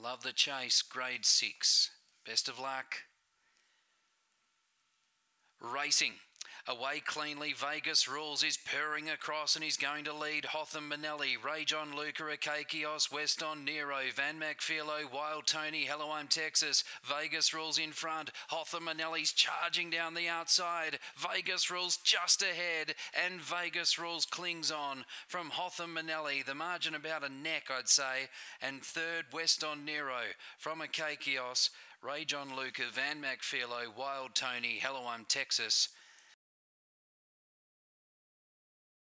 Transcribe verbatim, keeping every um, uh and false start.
Love the Chase, grade six. Best of luck. Racing. Away cleanly, Vegas Rules is purring across and he's going to lead Hotham Manelli, Rage on Luca, Akakios, West on Nero, Van Macfilo, Wild Tony, Hello I'm Texas, Vegas Rules in front, Hotham Manelli's charging down the outside, Vegas Rules just ahead and Vegas Rules clings on from Hotham Manelli, the margin about a neck I'd say, and third West on Nero from Akakios, Rage on Luca, Van Macfilo, Wild Tony, Hello I'm Texas,